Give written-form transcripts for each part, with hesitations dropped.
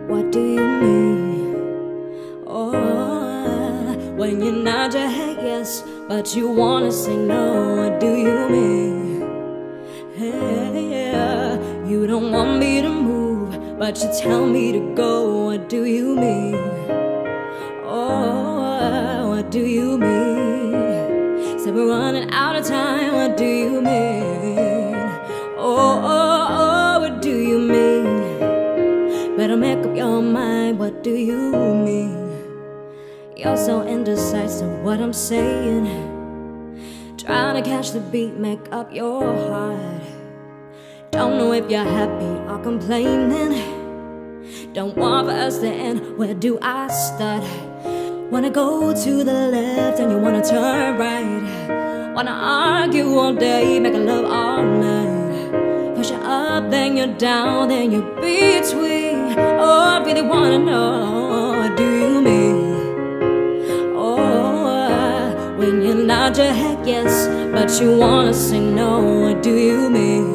What do you mean? Oh, when you nod your head yes, but you wanna say no. What do you mean? Hey, yeah. You don't want me to move, but you tell me to go. What do you mean? Oh, what do you mean? Said we're running out of time. What do you mean? Oh, what do you mean? Better make up your mind. What do you mean? You're so indecisive what I'm saying. Trying to catch the beat, make up your heart. Don't know if you're happy or complaining. Don't want for us to end. Where do I start? Wanna go to the left and you wanna turn right. Wanna argue all day, make love all night. Push you up, then you're down, then you're between. Oh, I really wanna know, what do you mean? Oh, when you nod your head yes, but you wanna say no. What do you mean?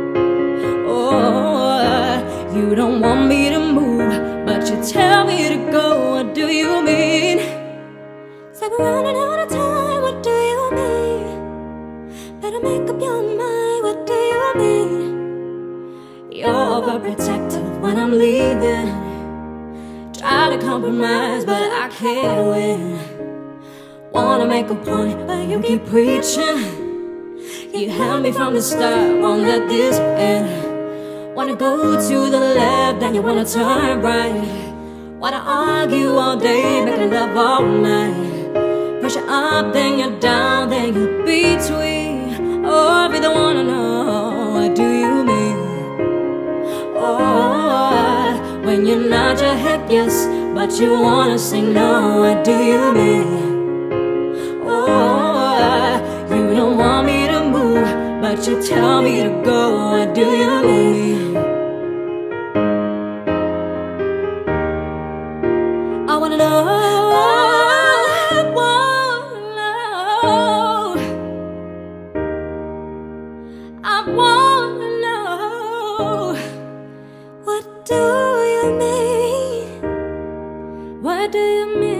Oh, you don't want me to move, but you tell me to go. What do you mean? Say we're running out of time. What do you mean? Better make up your mind. What do you mean? You're overprotective when I'm leaving. Try to compromise, but I can't win. Wanna make a point, but you keep preaching. You held me from the start, won't let this end. Wanna go to the left, then you wanna turn right. Wanna argue all day, make love all night. Pressure up, then you're down, then you're between. Oh, I really wanna know, what do you mean? Oh, when you nod your head yes, but you wanna say no. What do you mean? Oh, you don't want me to move, but you tell me to go. What do you mean? I wanna know, I wanna know, what do you mean? What do you mean?